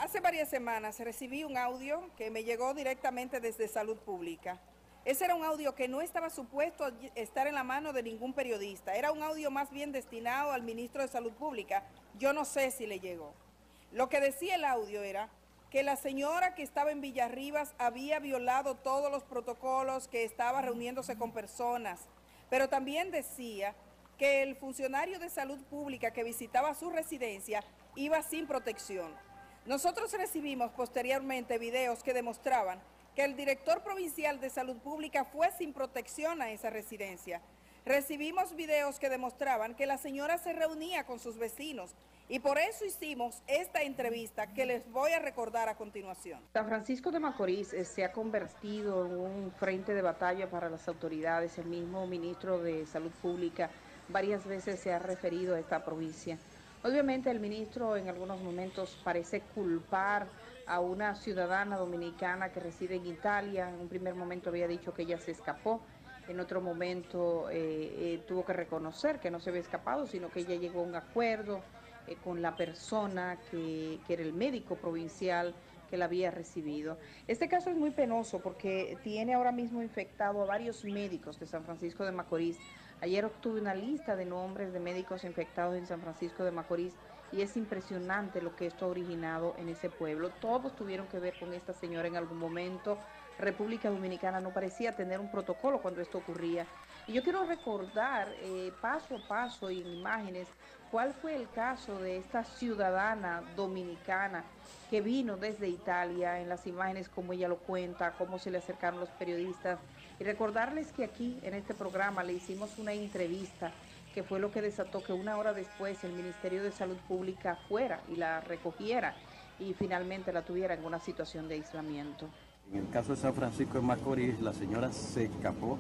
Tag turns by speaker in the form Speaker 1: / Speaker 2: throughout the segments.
Speaker 1: Hace varias semanas recibí un audio que me llegó directamente desde Salud Pública. Ese era un audio que no estaba supuesto a estar en la mano de ningún periodista. Era un audio más bien destinado al ministro de Salud Pública. Yo no sé si le llegó. Lo que decía el audio era que la señora que estaba en Villarribas había violado todos los protocolos, que estaba reuniéndose con personas, pero también decía que el funcionario de Salud Pública que visitaba su residencia iba sin protección. Nosotros recibimos posteriormente videos que demostraban que el director provincial de Salud Pública fue sin protección a esa residencia. Recibimos videos que demostraban que la señora se reunía con sus vecinos y por eso hicimos esta entrevista que les voy a recordar a continuación.
Speaker 2: San Francisco de Macorís se ha convertido en un frente de batalla para las autoridades. El mismo ministro de Salud Pública varias veces se ha referido a esta provincia. Obviamente el ministro en algunos momentos parece culpar a una ciudadana dominicana que reside en Italia. En un primer momento había dicho que ella se escapó, en otro momento tuvo que reconocer que no se había escapado, sino que ella llegó a un acuerdo con la persona que era el médico provincial que la había recibido. Este caso es muy penoso porque tiene ahora mismo infectado a varios médicos de San Francisco de Macorís. Ayer obtuve una lista de nombres de médicos infectados en San Francisco de Macorís y es impresionante lo que esto ha originado en ese pueblo. Todos tuvieron que ver con esta señora en algún momento. República Dominicana no parecía tener un protocolo cuando esto ocurría. Y yo quiero recordar paso a paso y en imágenes cuál fue el caso de esta ciudadana dominicana que vino desde Italia, en las imágenes como ella lo cuenta, cómo se le acercaron los periodistas. Y recordarles que aquí en este programa le hicimos una entrevista que fue lo que desató que una hora después el Ministerio de Salud Pública fuera y la recogiera y finalmente la tuviera en una situación de aislamiento.
Speaker 3: En el caso de San Francisco de Macorís, la señora se escapó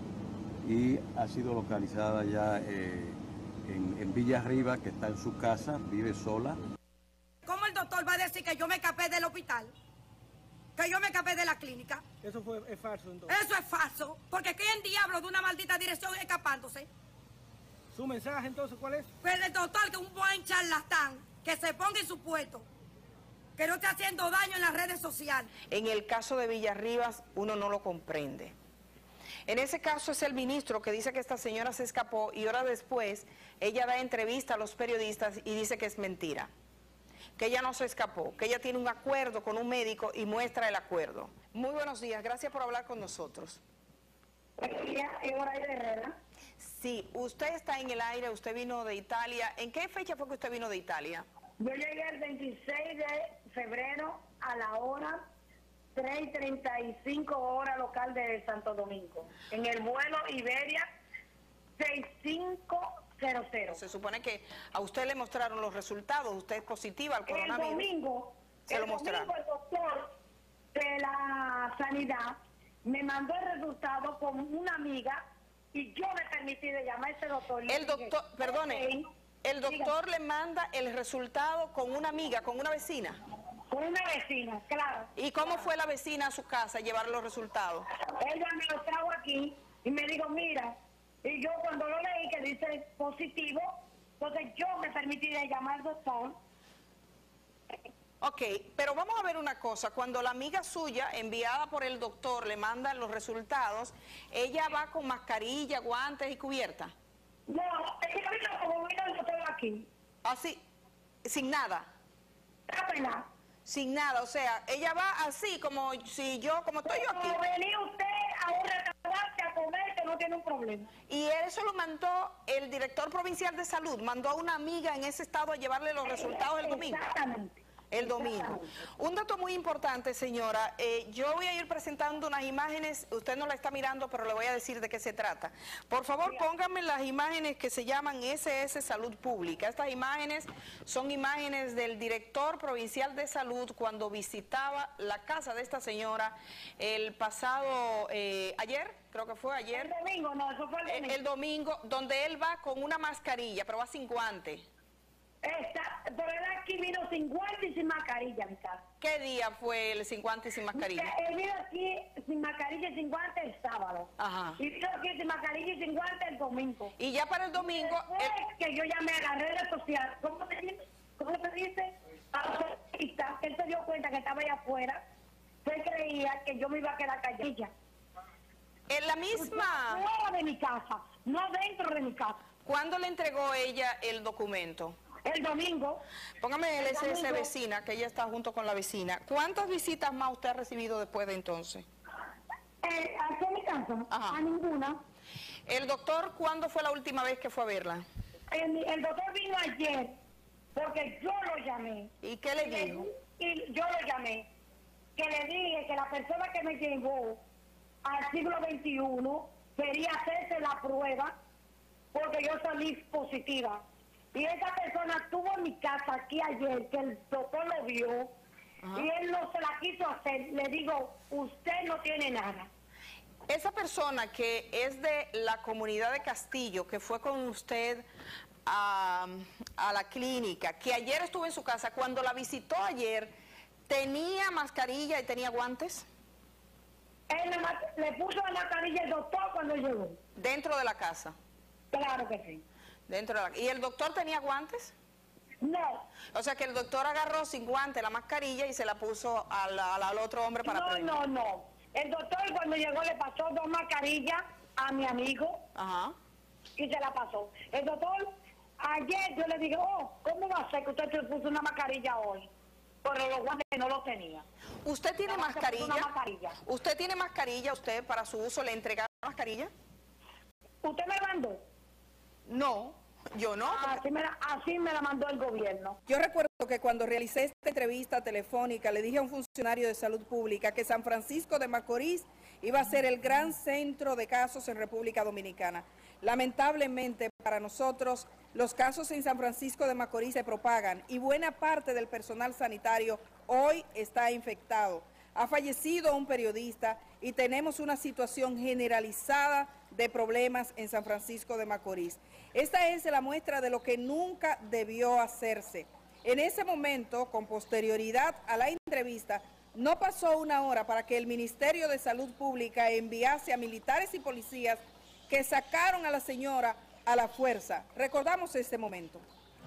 Speaker 3: y ha sido localizada ya en Villarriba, que está en su casa, vive sola.
Speaker 4: ¿Cómo el doctor va a decir que yo me escapé del hospital? Que yo me escapé de la clínica.
Speaker 5: Eso es falso entonces.
Speaker 4: Eso es falso, porque ¿quién diablo de una maldita dirección escapándose?
Speaker 5: ¿Su mensaje entonces cuál es?
Speaker 4: Pues el doctor, que es un buen charlatán, que se ponga en su puesto, que no esté haciendo daño en las redes sociales.
Speaker 2: En el caso de Villarribas uno no lo comprende. En ese caso es el ministro que dice que esta señora se escapó y horas después ella da entrevista a los periodistas y dice que es mentira, que ella no se escapó, que ella tiene un acuerdo con un médico y muestra el acuerdo. Muy buenos días, gracias por hablar con nosotros.
Speaker 6: Buenos días, es Horaida Herrera.
Speaker 2: Sí, usted está en el aire, usted vino de Italia. ¿En qué fecha fue que usted vino de Italia?
Speaker 6: Yo llegué el 26 de febrero a la hora 3:35 hora local de Santo Domingo, en el vuelo Iberia 6500.
Speaker 2: Se supone que a usted le mostraron los resultados, usted es positiva al coronavirus.
Speaker 6: El domingo el doctor de la sanidad me mandó el resultado con una amiga y yo me permití de llamar a ese doctor.
Speaker 2: El doctor le manda el resultado con una amiga, con una vecina.
Speaker 6: Con una vecina, claro.
Speaker 2: ¿Y cómo fue la vecina a su casa a llevar los resultados?
Speaker 6: Ella me lo trajo aquí y me dijo, mira, y yo cuando lo leí que dice positivo, entonces yo me permití de llamar al doctor.
Speaker 2: Ok, pero vamos a ver una cosa, cuando la amiga suya, enviada por el doctor, le manda los resultados, ¿ella va con mascarilla, guantes y cubierta?
Speaker 6: No, es que ahorita como vino el doctor aquí.
Speaker 2: Así, sin nada.
Speaker 6: Apenas.
Speaker 2: Sin nada, o sea, ella va así como si yo, como estoy yo aquí.
Speaker 6: Como venía usted a un restaurante a comer que no tiene un problema.
Speaker 2: Y eso lo mandó el director provincial de salud, mandó a una amiga en ese estado a llevarle los resultados el domingo.
Speaker 6: Exactamente.
Speaker 2: El domingo. Un dato muy importante, señora, yo voy a ir presentando unas imágenes, usted no la está mirando, pero le voy a decir de qué se trata. Por favor, pónganme las imágenes que se llaman SS Salud Pública. Estas imágenes son imágenes del director provincial de salud cuando visitaba la casa de esta señora el pasado, ayer, creo que fue ayer.
Speaker 6: El domingo, no, eso fue el domingo.
Speaker 2: El domingo, donde él va con una mascarilla, pero va sin guante.
Speaker 6: Pero él aquí vino sin guante y sin mascarilla, mi casa.
Speaker 2: ¿Qué día fue el sin guante y sin mascarilla?
Speaker 6: Él vino aquí sin mascarilla y sin guante el sábado.
Speaker 2: Ajá.
Speaker 6: Y vino aquí sin mascarilla y sin guante el domingo.
Speaker 2: Y ya para el domingo...
Speaker 6: Después que yo llamé a la red social, ¿cómo te dice? Él se dio cuenta que que estaba allá afuera, él creía que yo me iba a quedar callada.
Speaker 2: En la misma...
Speaker 6: Fuera de mi casa, no dentro de mi casa.
Speaker 2: ¿Cuándo le entregó ella el documento?
Speaker 6: El domingo.
Speaker 2: Póngame el
Speaker 6: El
Speaker 2: SS
Speaker 6: domingo.
Speaker 2: vecina, que ella está junto con la vecina. ¿Cuántas visitas más usted ha recibido después de entonces?
Speaker 6: Aquí en mi casa,
Speaker 2: Ajá.
Speaker 6: a ninguna.
Speaker 2: ¿El doctor cuándo fue la última vez que fue a verla?
Speaker 6: El doctor vino ayer, porque yo lo llamé.
Speaker 2: ¿Y qué le dijo?
Speaker 6: Y yo lo llamé, que le dije que la persona que me llevó al siglo XXI quería hacerse la prueba porque yo salí positiva. Y esa persona estuvo en mi casa aquí ayer, que el doctor lo vio,
Speaker 2: Ajá.
Speaker 6: y él no se la quiso hacer. Le digo, usted no tiene nada.
Speaker 2: Esa persona que es de la comunidad de Castillo, que fue con usted a la clínica, que ayer estuvo en su casa, cuando la visitó ayer, ¿tenía mascarilla y tenía guantes?
Speaker 6: Él le puso la mascarilla el doctor cuando llegó.
Speaker 2: Dentro de la casa.
Speaker 6: Claro que sí.
Speaker 2: ¿Y el doctor tenía guantes?
Speaker 6: No.
Speaker 2: O sea que el doctor agarró sin guante la mascarilla y se la puso al otro hombre para prevenir.
Speaker 6: No. El doctor cuando llegó le pasó 2 mascarillas a mi amigo.
Speaker 2: Ajá.
Speaker 6: Y se la pasó. El doctor, ayer yo le dije, ¿cómo va a ser que usted se puso una mascarilla hoy? Pero los guantes no los tenía.
Speaker 2: ¿Usted tiene
Speaker 6: Nada más se puso
Speaker 2: mascarilla?
Speaker 6: una mascarilla.
Speaker 2: ¿Usted tiene mascarilla usted para su uso? ¿Le entregaron mascarilla?
Speaker 6: ¿Usted me mandó?
Speaker 2: No, yo no.
Speaker 6: Así me la mandó el gobierno.
Speaker 1: Yo recuerdo que cuando realicé esta entrevista telefónica le dije a un funcionario de salud pública que San Francisco de Macorís iba a ser el gran centro de casos en República Dominicana. Lamentablemente para nosotros los casos en San Francisco de Macorís se propagan y buena parte del personal sanitario hoy está infectado. Ha fallecido un periodista y tenemos una situación generalizada de problemas en San Francisco de Macorís. Esta es la muestra de lo que nunca debió hacerse. En ese momento, con posterioridad a la entrevista, no pasó una hora para que el Ministerio de Salud Pública enviase a militares y policías que sacaron a la señora a la fuerza. Recordamos ese momento.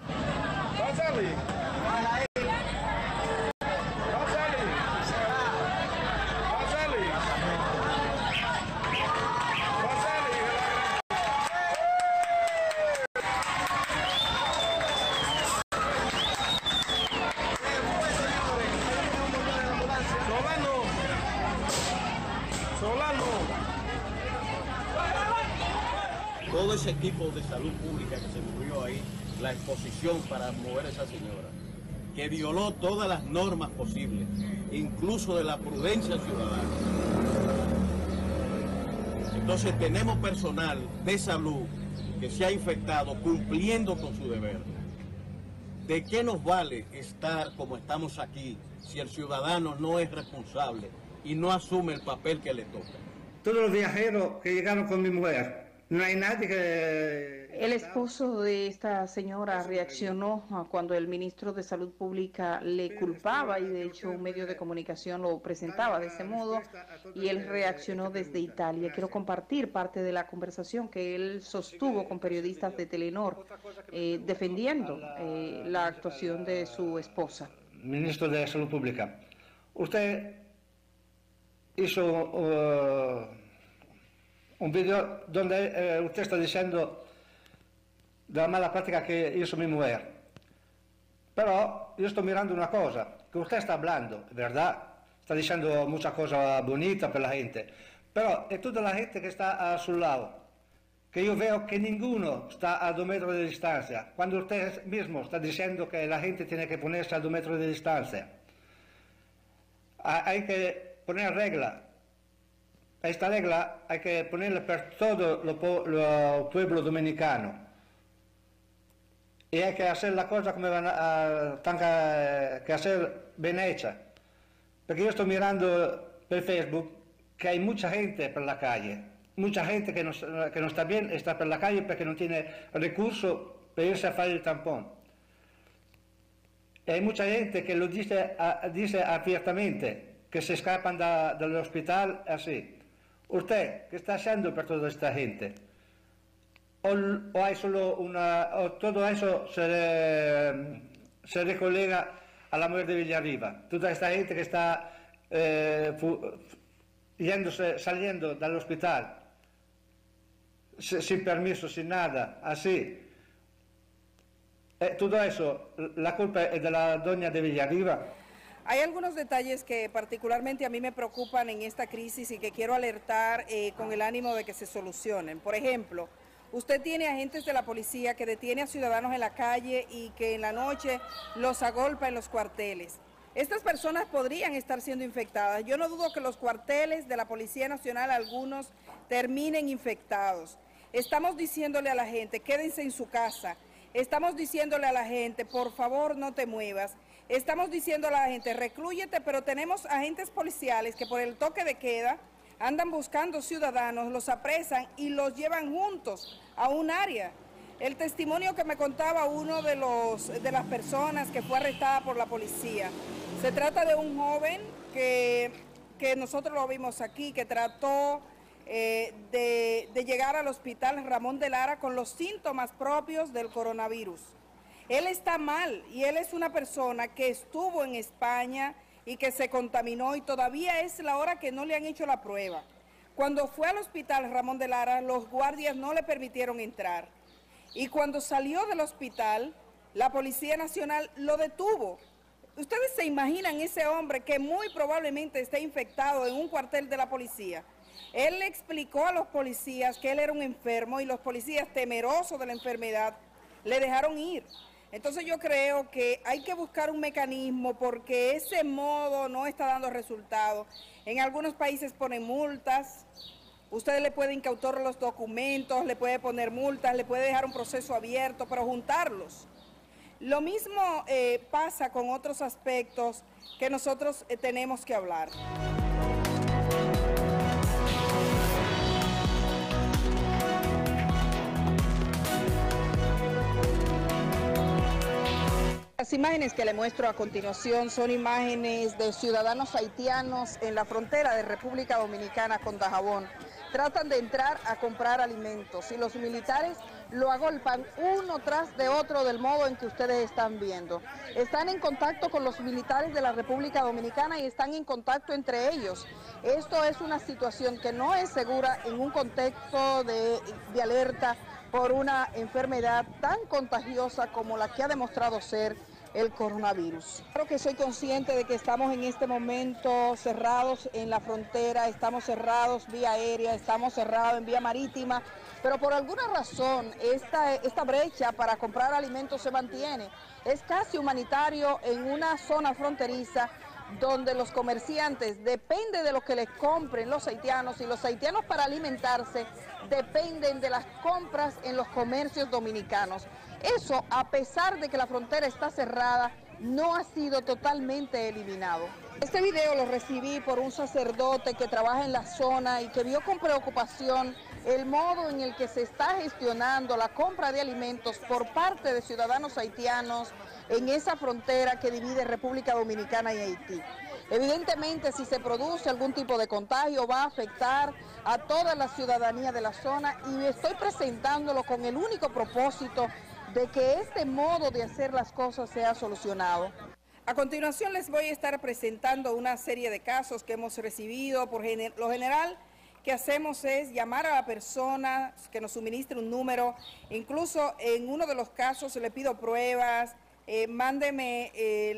Speaker 3: Todo ese equipo de salud pública que se movió ahí, la exposición para mover a esa señora, que violó todas las normas posibles, incluso de la prudencia ciudadana. Entonces tenemos personal de salud que se ha infectado cumpliendo con su deber. ¿De qué nos vale estar como estamos aquí si el ciudadano no es responsable y no asume el papel que le toca?
Speaker 5: Todos los viajeros que llegaron con mi mujer, no hay nadie que...
Speaker 2: El esposo de esta señora reaccionó cuando el ministro de Salud Pública le culpaba y de hecho un medio de comunicación lo presentaba de ese modo y él reaccionó desde Italia. Quiero compartir parte de la conversación que él sostuvo con periodistas de Telenor defendiendo la actuación de su esposa.
Speaker 5: Ministro de Salud Pública, usted hizo un video donde usted está diciendo de la mala práctica que hizo mi mujer. Pero yo estoy mirando una cosa, que usted está hablando, ¿verdad? Está diciendo muchas cosas bonitas para la gente, pero es toda la gente que está a su lado, que yo veo que ninguno está a 2 metros de distancia, cuando usted mismo está diciendo que la gente tiene que ponerse a 2 metros de distancia. Hay que poner regla. Esta regla hay que ponerla para todo el pueblo dominicano. Y hay que hacer la cosa como tenga que hacer bien hecha. Porque yo estoy mirando por Facebook que hay mucha gente por la calle. Mucha gente que no está bien está por la calle porque no tiene recursos para irse a hacer el tampón. Y hay mucha gente que lo dice abiertamente, que se escapan del hospital así. ¿Usted qué está haciendo por toda esta gente? ¿O hay solo o todo eso se recolega a la mujer de Villarriba, toda esta gente que está saliendo del hospital sin permiso, sin nada, así. Todo eso, la culpa es de la doña de Villarriba.
Speaker 1: Hay algunos detalles que particularmente a mí me preocupan en esta crisis y que quiero alertar con el ánimo de que se solucionen. Por ejemplo, usted tiene agentes de la policía que detiene a ciudadanos en la calle y que en la noche los agolpa en los cuarteles. Estas personas podrían estar siendo infectadas. Yo no dudo que los cuarteles de la Policía Nacional, algunos, terminen infectados. Estamos diciéndole a la gente, quédense en su casa. Estamos diciéndole a la gente, por favor, no te muevas. Estamos diciéndole a la gente, reclúyete, pero tenemos agentes policiales que por el toque de queda andan buscando ciudadanos, los apresan y los llevan juntos a un área. El testimonio que me contaba uno de las personas que fue arrestada por la policía, se trata de un joven que nosotros lo vimos aquí, que trató de llegar al hospital Ramón de Lara con los síntomas propios del coronavirus. Él está mal y él es una persona que estuvo en España y que se contaminó y todavía es la hora que no le han hecho la prueba. Cuando fue al hospital Ramón de Lara, los guardias no le permitieron entrar. Y cuando salió del hospital, la Policía Nacional lo detuvo. Ustedes se imaginan ese hombre que muy probablemente está infectado en un cuartel de la policía. Él le explicó a los policías que él era un enfermo y los policías, temerosos de la enfermedad, le dejaron ir. Entonces yo creo que hay que buscar un mecanismo porque ese modo no está dando resultados. En algunos países ponen multas, ustedes le pueden incautar los documentos, le puede poner multas, le puede dejar un proceso abierto, pero juntarlos. Lo mismo pasa con otros aspectos que nosotros tenemos que hablar. Las imágenes que le muestro a continuación son imágenes de ciudadanos haitianos en la frontera de República Dominicana con Dajabón. Tratan de entrar a comprar alimentos y los militares lo agolpan uno tras de otro del modo en que ustedes están viendo. Están en contacto con los militares de la República Dominicana y están en contacto entre ellos. Esto es una situación que no es segura en un contexto de alerta por una enfermedad tan contagiosa como la que ha demostrado ser el coronavirus. Claro que soy consciente de que estamos en este momento cerrados en la frontera, estamos cerrados vía aérea, estamos cerrados en vía marítima, pero por alguna razón esta brecha para comprar alimentos se mantiene. Es casi humanitario en una zona fronteriza donde los comerciantes dependen de lo que les compren los haitianos y los haitianos para alimentarse dependen de las compras en los comercios dominicanos. Eso, a pesar de que la frontera está cerrada, no ha sido totalmente eliminado. Este video lo recibí por un sacerdote que trabaja en la zona y que vio con preocupación el modo en el que se está gestionando la compra de alimentos por parte de ciudadanos haitianos en esa frontera que divide República Dominicana y Haití. Evidentemente, si se produce algún tipo de contagio, va a afectar a toda la ciudadanía de la zona y estoy presentándolo con el único propósito de que este modo de hacer las cosas sea solucionado. A continuación les voy a estar presentando una serie de casos que hemos recibido. Por lo general, que hacemos es llamar a la persona que nos suministre un número. Incluso en uno de los casos le pido pruebas, mándeme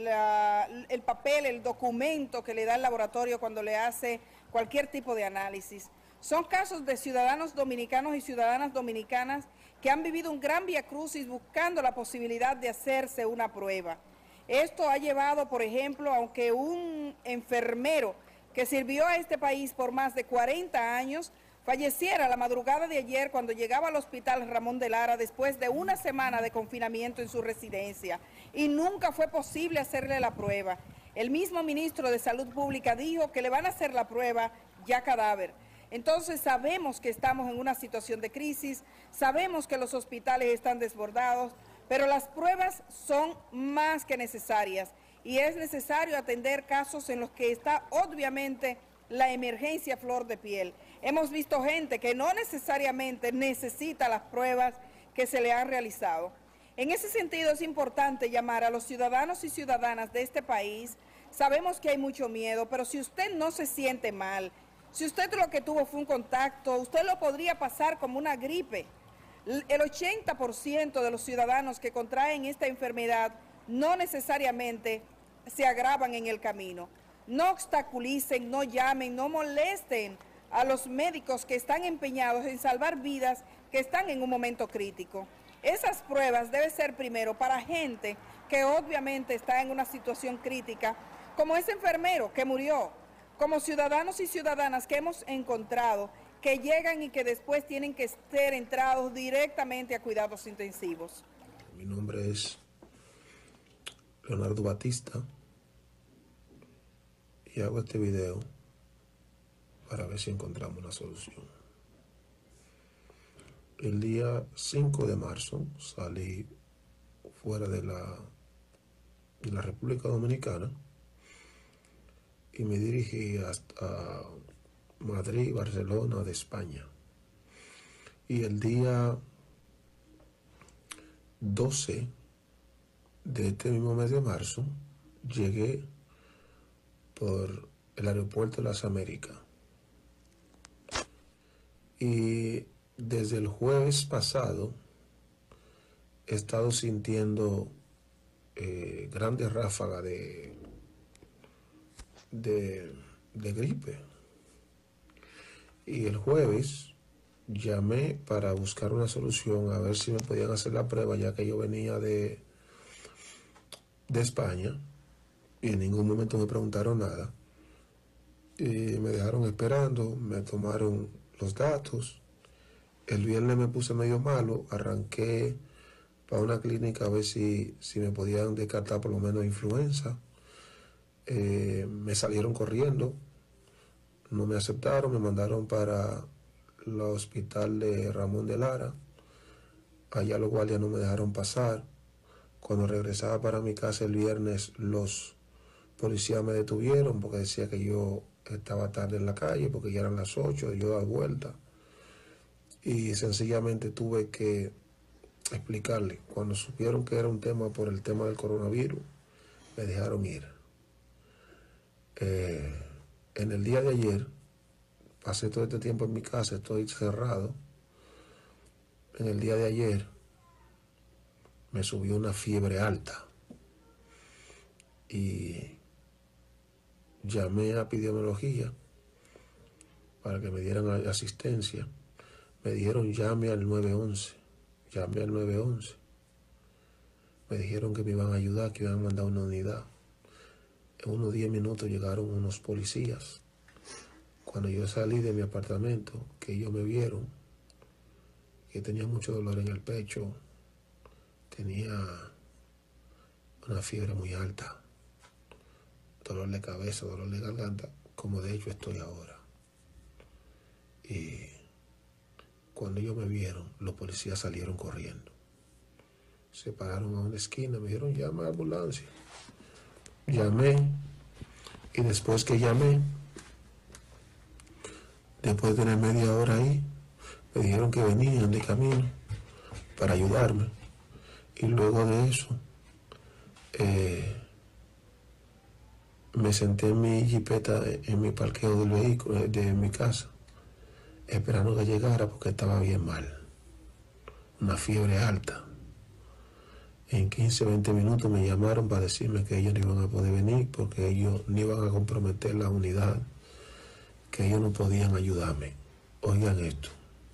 Speaker 1: el papel, el documento que le da el laboratorio cuando le hace cualquier tipo de análisis. Son casos de ciudadanos dominicanos y ciudadanas dominicanas que han vivido un gran viacrucis buscando la posibilidad de hacerse una prueba. Esto ha llevado, por ejemplo, aunque un enfermero que sirvió a este país por más de 40 años, falleciera la madrugada de ayer cuando llegaba al hospital Ramón de Lara después de una semana de confinamiento en su residencia y nunca fue posible hacerle la prueba. El mismo ministro de Salud Pública dijo que le van a hacer la prueba ya cadáver. Entonces sabemos que estamos en una situación de crisis, sabemos que los hospitales están desbordados, pero las pruebas son más que necesarias y es necesario atender casos en los que está obviamente la emergencia a flor de piel. Hemos visto gente que no necesariamente necesita las pruebas que se le han realizado. En ese sentido es importante llamar a los ciudadanos y ciudadanas de este país. Sabemos que hay mucho miedo, pero si usted no se siente mal, si usted lo que tuvo fue un contacto, usted lo podría pasar como una gripe. El 80% de los ciudadanos que contraen esta enfermedad no necesariamente se agravan en el camino. No obstaculicen, no llamen, no molesten a los médicos que están empeñados en salvar vidas que están en un momento crítico. Esas pruebas deben ser primero para gente que obviamente está en una situación crítica, como ese enfermero que murió, como ciudadanos y ciudadanas que hemos encontrado que llegan y que después tienen que ser entrados directamente a cuidados intensivos.
Speaker 7: Mi nombre es Leonardo Batista y hago este video para ver si encontramos una solución. El día 5 de marzo salí fuera de la República Dominicana y me dirigí hasta Madrid, Barcelona, de España. Y el día 12 de este mismo mes de marzo llegué por el aeropuerto de las Américas. Y desde el jueves pasado he estado sintiendo grandes ráfagas de gripe. Y el jueves llamé para buscar una solución, a ver si me podían hacer la prueba, ya que yo venía de España y en ningún momento me preguntaron nada. Y me dejaron esperando, me tomaron los datos. El viernes me puse medio malo, arranqué para una clínica a ver si me podían descartar por lo menos influenza. Me salieron corriendo, no me aceptaron, me mandaron para el hospital de Ramón de Lara. Allá los guardias no me dejaron pasar. Cuando regresaba para mi casa el viernes, los policías me detuvieron porque decía que yo estaba tarde en la calle, porque ya eran las 8, yo dar vuelta. Y sencillamente tuve que explicarle. Cuando supieron que era un tema por el tema del coronavirus, me dejaron ir. En el día de ayer, pasé todo este tiempo en mi casa, estoy cerrado. En el día de ayer me subió una fiebre alta y llamé a epidemiología para que me dieran asistencia. Me dijeron llame al 911, llamé al 911. Me dijeron que me iban a ayudar, que iban a mandar una unidad. En unos 10 minutos llegaron unos policías. Cuando yo salí de mi apartamento, que ellos me vieron, que tenía mucho dolor en el pecho, tenía una fiebre muy alta, dolor de cabeza, dolor de garganta, como de hecho estoy ahora. Y cuando ellos me vieron, los policías salieron corriendo. Se pararon a una esquina, me dijeron llama a la ambulancia. Llamé y después que llamé, después de tener media hora ahí, me dijeron que venían de camino para ayudarme. Y luego de eso, me senté en mi jipeta, en mi parqueo del vehículo, de mi casa, esperando que llegara porque estaba bien mal. Una fiebre alta. En 15, 20 minutos me llamaron para decirme que ellos no iban a poder venir porque ellos no iban a comprometer la unidad, que ellos no podían ayudarme. Oigan esto.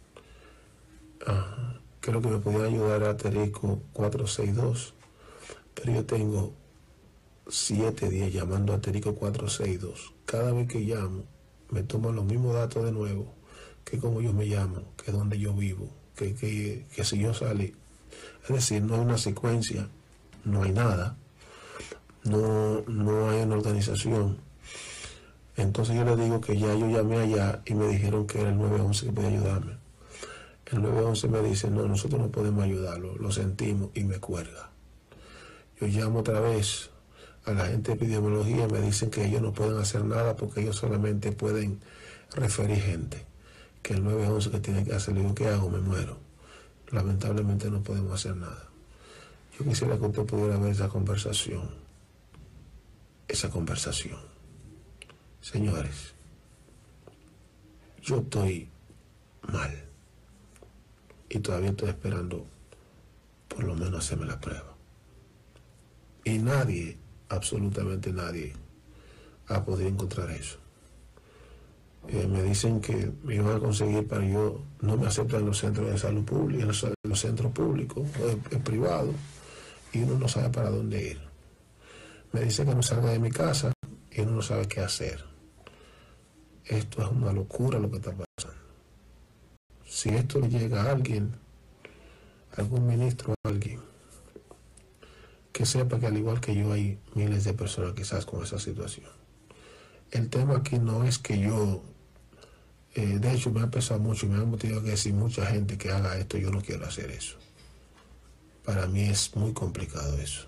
Speaker 7: Creo que me podían ayudar a asterisco 462, pero yo tengo 7 días llamando a asterisco 462. Cada vez que llamo, me toman los mismos datos de nuevo, que como yo me llamo, que es donde yo vivo, que si yo salí. Es decir, no hay una secuencia, no hay nada, no hay una organización. Entonces yo le digo que ya yo llamé allá y me dijeron que era el 911 que podía ayudarme. El 911 me dice, no, nosotros no podemos ayudarlo, lo sentimos, y me cuelga. Yo llamo otra vez a la gente de epidemiología, me dicen que ellos no pueden hacer nada porque ellos solamente pueden referir gente, que el 911 que tiene que hacer. Le digo, ¿qué hago? Me muero. Lamentablemente no podemos hacer nada. Yo quisiera que usted pudiera ver esa conversación. Esa conversación. Señores, yo estoy mal. Y todavía estoy esperando por lo menos hacerme la prueba. Y nadie, absolutamente nadie, ha podido encontrar eso. Me dicen que me iban a conseguir, pero yo no me aceptan en los centros de salud pública, en los centros públicos, en privado, y uno no sabe para dónde ir. Me dicen que no salga de mi casa y uno no sabe qué hacer. Esto es una locura lo que está pasando. Si esto le llega a alguien, algún ministro o alguien, que sepa que al igual que yo hay miles de personas quizás con esa situación. El tema aquí no es que yo, de hecho me ha pesado mucho y me han motivado que decir mucha gente que haga esto, yo no quiero hacer eso. Para mí es muy complicado eso.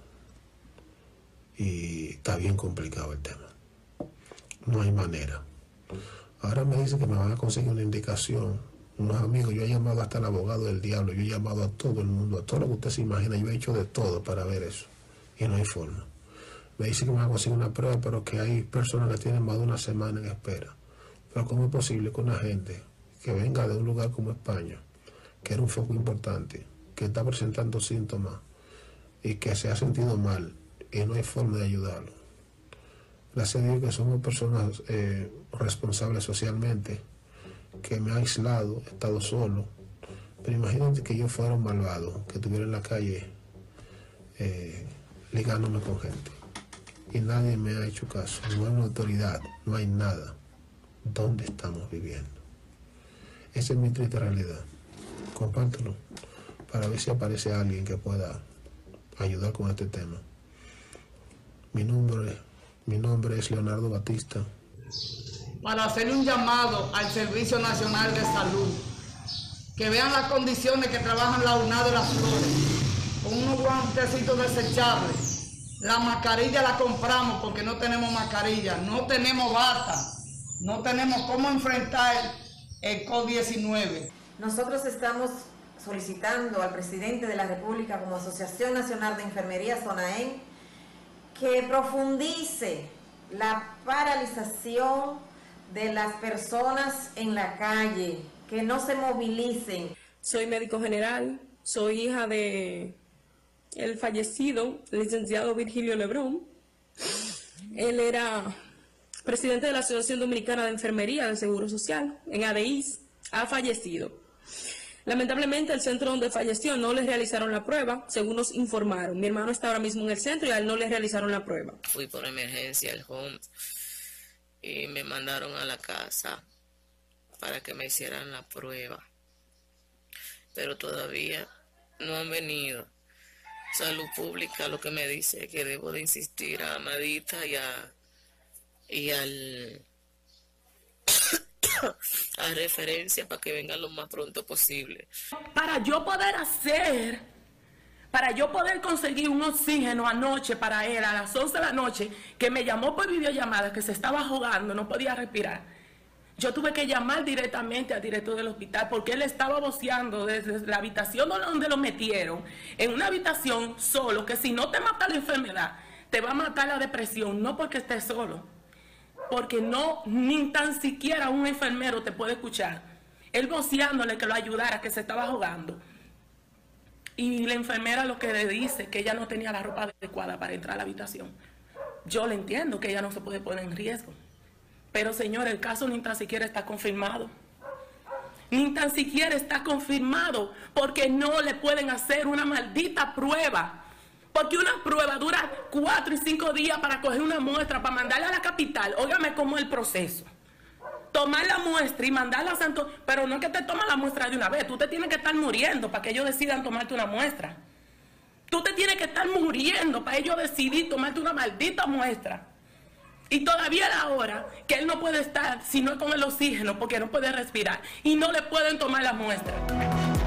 Speaker 7: Y está bien complicado el tema. No hay manera. Ahora me dicen que me van a conseguir una indicación. Unos amigos, yo he llamado hasta al abogado del diablo, yo he llamado a todo el mundo, a todo lo que usted se imagina, yo he hecho de todo para ver eso. Y no hay forma. Me dicen que me van a conseguir una prueba, pero que hay personas que tienen más de una semana en espera. Pero ¿cómo es posible que una gente que venga de un lugar como España, que era un foco importante, que está presentando síntomas y que se ha sentido mal y no hay forma de ayudarlo? Gracias a Dios que somos personas responsables socialmente, que me ha aislado, he estado solo. Pero imagínate que yo fuera un malvado, que estuviera en la calle ligándome con gente. Y nadie me ha hecho caso. No hay una autoridad, no hay nada. ¿Dónde estamos viviendo? Esa es mi triste realidad. Compártelo para ver si aparece alguien que pueda ayudar con este tema. Mi nombre es Leonardo Batista.
Speaker 8: Para hacerle un llamado al Servicio Nacional de Salud, que vean las condiciones que trabajan la UNAD de las Flores, con unos guantecitos desechables. La mascarilla la compramos porque no tenemos mascarilla, no tenemos bata, no tenemos cómo enfrentar el COVID-19.
Speaker 9: Nosotros estamos solicitando al presidente de la República como Asociación Nacional de Enfermería SONAEN que profundice la paralización de las personas en la calle, que no se movilicen.
Speaker 10: Soy médico general, soy hija de el fallecido licenciado Virgilio Lebrón. Él era presidente de la Asociación Dominicana de Enfermería del Seguro Social, en ADIS, ha fallecido. Lamentablemente el centro donde falleció no le realizaron la prueba, según nos informaron. Mi hermano está ahora mismo en el centro y a él no le realizaron la prueba.
Speaker 11: Fui por emergencia al home y me mandaron a la casa para que me hicieran la prueba. Pero todavía no han venido. Salud Pública lo que me dice es que debo de insistir a Amadita y al a referencia para que vengan lo más pronto posible.
Speaker 12: Para yo poder conseguir un oxígeno anoche para él a las 11 de la noche, que me llamó por videollamada, que se estaba ahogando, no podía respirar. Yo tuve que llamar directamente al director del hospital porque él estaba voceando desde la habitación donde lo metieron, en una habitación solo, que si no te mata la enfermedad, te va a matar la depresión, no porque estés solo, porque no, ni tan siquiera un enfermero te puede escuchar. Él voceándole que lo ayudara, que se estaba ahogando. Y la enfermera lo que le dice, que ella no tenía la ropa adecuada para entrar a la habitación. Yo le entiendo que ella no se puede poner en riesgo. Pero, señor, el caso ni tan siquiera está confirmado. Ni tan siquiera está confirmado porque no le pueden hacer una maldita prueba. Porque una prueba dura 4 y 5 días para coger una muestra, para mandarla a la capital. Óigame cómo es el proceso. Tomar la muestra y mandarla a Santo... Pero no es que te toman la muestra de una vez. Tú te tienes que estar muriendo para que ellos decidan tomarte una muestra. Tú te tienes que estar muriendo para ellos decidir tomarte una maldita muestra. Y todavía a la hora que él no puede estar si no es con el oxígeno porque no puede respirar y no le pueden tomar la muestra.